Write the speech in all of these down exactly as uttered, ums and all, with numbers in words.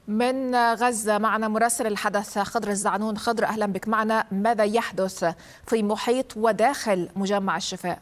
من غزة معنا مراسل الحدث خضر الزعنون. خضر، أهلا بك معنا. ماذا يحدث في محيط وداخل مجمع الشفاء؟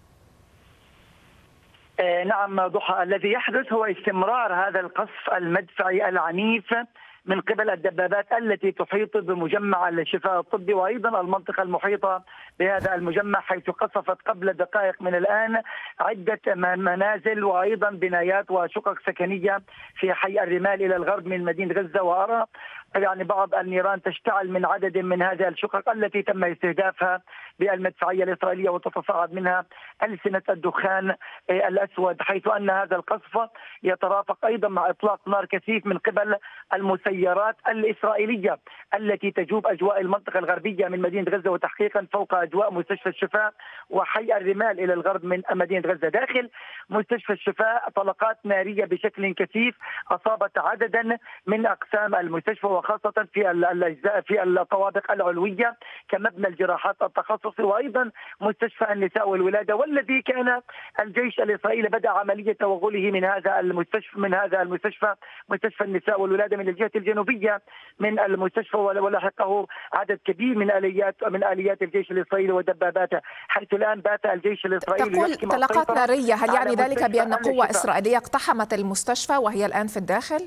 نعم ضحى، الذي يحدث هو استمرار هذا القصف المدفعي العنيف من قبل الدبابات التي تحيط بمجمع الشفاء الطبي وايضا المنطقه المحيطه بهذا المجمع، حيث قصفت قبل دقائق من الان عده منازل وايضا بنايات وشقق سكنيه في حي الرمال الى الغرب من مدينه غزه. وارى يعني بعض النيران تشتعل من عدد من هذه الشقق التي تم استهدافها بالمدفعيه الاسرائيليه وتتصاعد منها ألسنة الدخان الاسود، حيث ان هذا القصف يترافق ايضا مع اطلاق نار كثيف من قبل المسيرات الاسرائيليه التي تجوب اجواء المنطقه الغربيه من مدينه غزه، وتحقيقا فوق اجواء مستشفى الشفاء وحي الرمال الى الغرب من مدينه غزه. داخل مستشفى الشفاء طلقات ناريه بشكل كثيف اصابت عددا من اقسام المستشفى، وخاصه في الاجزاء في الطوابق العلويه كمبنى الجراحات التخصصي وايضا مستشفى النساء والولاده، والذي كان الجيش الاسرائيلي بدا عمليه توغله من هذا المستشفى من هذا المستشفى مستشفى النساء والولاده من الجهه الجنوبيه من المستشفى، ولحقه عدد كبير من اليات من اليات الجيش الاسرائيلي ودباباته، حيث الان بات الجيش الاسرائيلي تقول طلقات ناريه. هل يعني ذلك بان قوه اسرائيليه اقتحمت المستشفى وهي الان في الداخل؟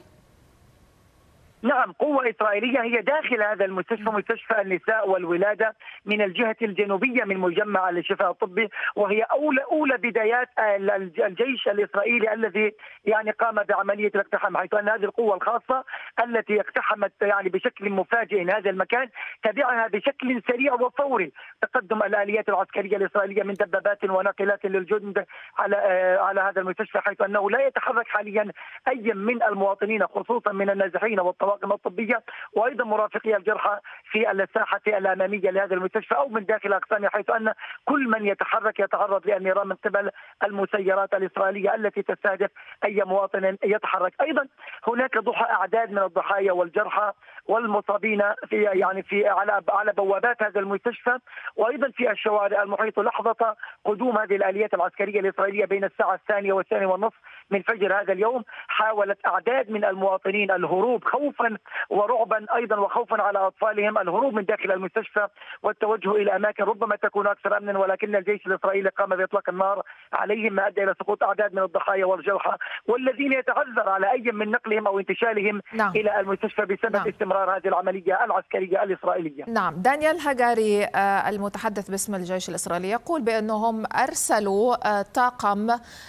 نعم، قوة إسرائيلية هي داخل هذا المستشفى مستشفى النساء والولادة من الجهة الجنوبية من مجمع الشفاء الطبي، وهي أولى أولى بدايات الجيش الإسرائيلي الذي يعني قام بعملية الاقتحام، حيث أن هذه القوة الخاصة التي اقتحمت يعني بشكل مفاجئ هذا المكان تبعها بشكل سريع وفوري تقدم الآليات العسكرية الإسرائيلية من دبابات وناقلات للجند على على هذا المستشفى، حيث أنه لا يتحرك حاليا أي من المواطنين خصوصا من النازحين والطوارئ الطبية وايضا مرافقي الجرحى في الساحه الاماميه لهذا المستشفى او من داخل اقسامه، حيث ان كل من يتحرك يتعرض للنيران من قبل المسيرات الاسرائيليه التي تستهدف اي مواطن يتحرك. ايضا هناك ضحى اعداد من الضحايا والجرحى والمصابين في يعني في على على بوابات هذا المستشفى وايضا في الشوارع المحيطه لحظه قدوم هذه الاليات العسكريه الاسرائيليه بين الساعه الثانيه والثانيه والنصف من فجر هذا اليوم. حاولت اعداد من المواطنين الهروب خوفا ورعبا ايضا وخوفا على اطفالهم الهروب من داخل المستشفى والتوجه الى اماكن ربما تكون اكثر امنا، ولكن الجيش الاسرائيلي قام باطلاق النار عليهم ما ادى الى سقوط اعداد من الضحايا والجرحى والذين يتعذر على اي من نقلهم او انتشالهم نعم. الى المستشفى بسبب نعم. استمرار هذه العمليه العسكريه الاسرائيليه. نعم، دانيال هاجاري المتحدث باسم الجيش الاسرائيلي يقول بانهم ارسلوا طاقم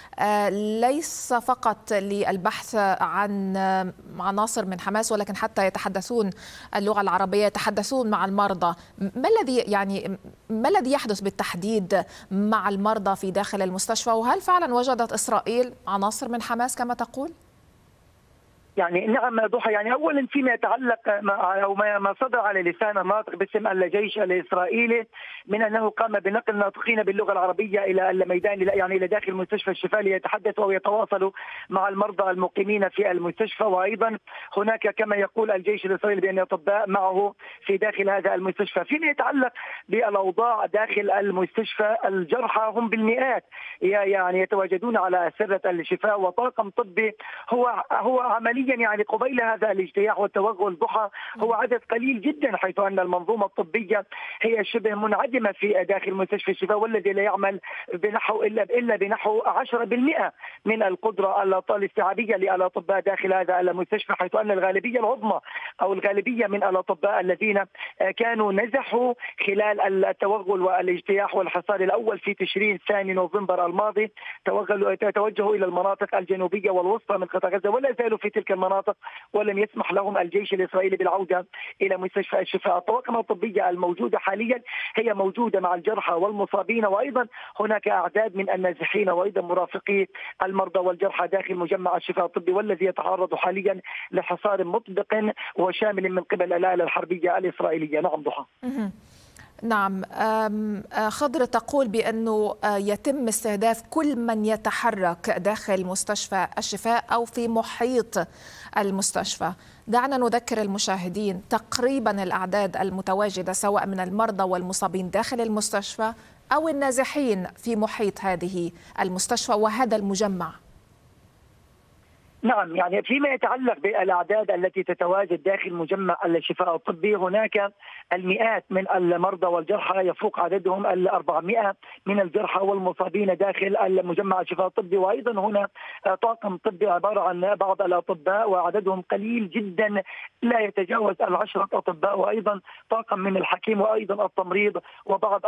ليس فقط للبحث عن عناصر من حماس ولكن حتى يتحدثون اللغة العربية، يتحدثون مع المرضى. ما الذي يعني ما الذي يحدث بالتحديد مع المرضى في داخل المستشفى؟ وهل فعلا وجدت إسرائيل عناصر من حماس كما تقول؟ يعني نعم ضحى، يعني اولا فيما يتعلق او ما صدر على لسان الناطق باسم الجيش الاسرائيلي من انه قام بنقل ناطقين باللغه العربيه الى الميدان يعني الى داخل مستشفى الشفاء ليتحدثوا او يتواصلوا مع المرضى المقيمين في المستشفى، وايضا هناك كما يقول الجيش الاسرائيلي بان اطباء معه في داخل هذا المستشفى. فيما يتعلق بالاوضاع داخل المستشفى الجرحى هم بالمئات يعني يتواجدون على اسره الشفاء، وطاقم طبي هو هو عمليا يعني قبيل هذا الاجتياح والتوغل ضحى هو عدد قليل جدا، حيث ان المنظومه الطبيه هي شبه منعدمه في داخل مستشفى الشفاء، والذي لا يعمل بنحو الا الا بنحو عشرة بالمئة من القدره الاستيعابيه للاطباء داخل هذا المستشفى، حيث ان الغالبيه العظمى او الغالبيه من الاطباء الذين كانوا نزحوا خلال التوغل والاجتياح والحصار الاول في تشرين ثاني نوفمبر الماضي توغلوا توجهوا الى المناطق الجنوبيه والوسطى من قطاع غزه ولا زالوا في تلك المناطق، ولم يسمح لهم الجيش الاسرائيلي بالعوده الى مستشفى الشفاء. الطواقم الطبيه الموجوده حاليا هي موجوده مع الجرحى والمصابين، وايضا هناك اعداد من النازحين وايضا مرافقي المرضى والجرحى داخل مجمع الشفاء الطبي، والذي يتعرض حاليا لحصار مطبق وشامل من قبل الآلة الحربيه الاسرائيليه. نعم ضحى. نعم، خضر تقول بأنه يتم استهداف كل من يتحرك داخل مستشفى الشفاء أو في محيط المستشفى. دعنا نذكر المشاهدين تقريبا الأعداد المتواجدة سواء من المرضى والمصابين داخل المستشفى أو النازحين في محيط هذه المستشفى وهذا المجمع. نعم، يعني فيما يتعلق بالاعداد التي تتواجد داخل مجمع الشفاء الطبي، هناك المئات من المرضى والجرحى، يفوق عددهم ال أربعمئة من الجرحى والمصابين داخل المجمع الشفاء الطبي. وايضا هنا طاقم طبي عباره عن بعض الاطباء وعددهم قليل جدا لا يتجاوز العشره اطباء، وايضا طاقم من الحكيم وايضا التمريض وبعض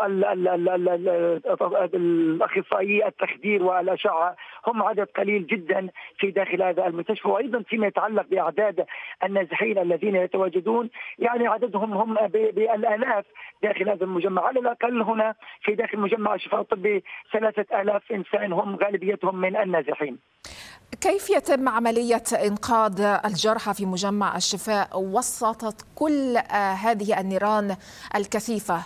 الاخصائيي التخدير والاشعه، هم عدد قليل جدا في داخل هذا المستشفى. وايضا فيما يتعلق باعداد النازحين الذين يتواجدون، يعني عددهم هم بالالاف داخل هذا المجمع، على الاقل هنا في داخل مجمع الشفاء الطبي ثلاثة آلاف انسان هم غالبيتهم من النازحين. كيف يتم عملية إنقاذ الجرحى في مجمع الشفاء وسط كل هذه النيران الكثيفة؟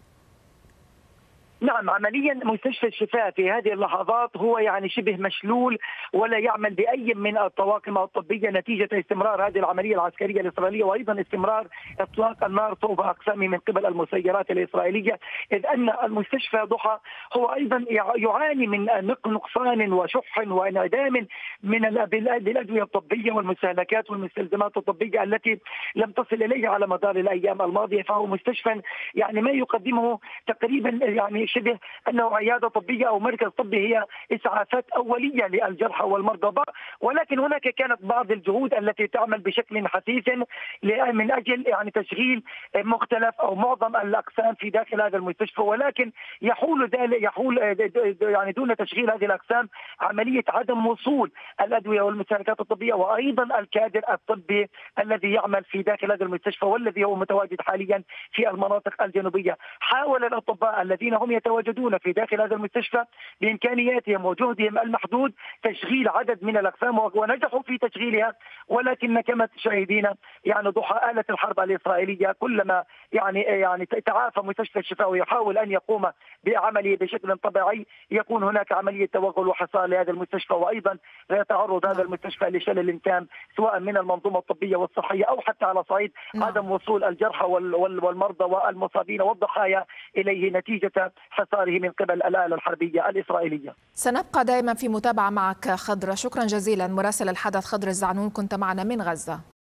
نعم، عمليا مستشفى الشفاء في هذه اللحظات هو يعني شبه مشلول، ولا يعمل بأي من الطواقم الطبية نتيجة استمرار هذه العملية العسكرية الإسرائيلية، وأيضا استمرار إطلاق النار فوق أقسامه من قبل المسيرات الإسرائيلية، إذ أن المستشفى ضحى هو أيضا يعاني من نقصان وشح وانعدام من الأدوية الطبية والمستهلكات والمستلزمات الطبية التي لم تصل إليه على مدار الأيام الماضية. فهو مستشفى يعني ما يقدمه تقريبا يعني شبه انه عياده طبيه او مركز طبي، هي اسعافات اوليه للجرحى والمرضى، ولكن هناك كانت بعض الجهود التي تعمل بشكل حثيث من اجل يعني تشغيل مختلف او معظم الاقسام في داخل هذا المستشفى، ولكن يحول ذلك يحول يعني دون تشغيل هذه الاقسام عمليه عدم وصول الادويه والمستهلكات الطبيه، وايضا الكادر الطبي الذي يعمل في داخل هذا المستشفى والذي هو متواجد حاليا في المناطق الجنوبيه. حاول الاطباء الذين هم يتواجدون في داخل هذا المستشفى بامكانياتهم وجهدهم المحدود تشغيل عدد من الاقسام، ونجحوا في تشغيلها، ولكن كما تشاهدين يعني ضحى آلة الحرب الاسرائيليه كلما يعني يعني تعافى مستشفى الشفاء ويحاول ان يقوم بعمله بشكل طبيعي، يكون هناك عمليه توغل وحصار لهذا المستشفى، وايضا يتعرض هذا المستشفى لشلل تام سواء من المنظومه الطبيه والصحيه او حتى على صعيد عدم وصول الجرحى والمرضى والمصابين والضحايا اليه نتيجه حصاره من قبل الآلة الحربية الإسرائيلية. سنبقى دائما في متابعة معك خضر، شكرا جزيلا. مراسل الحدث خضر الزعنون كنت معنا من غزة.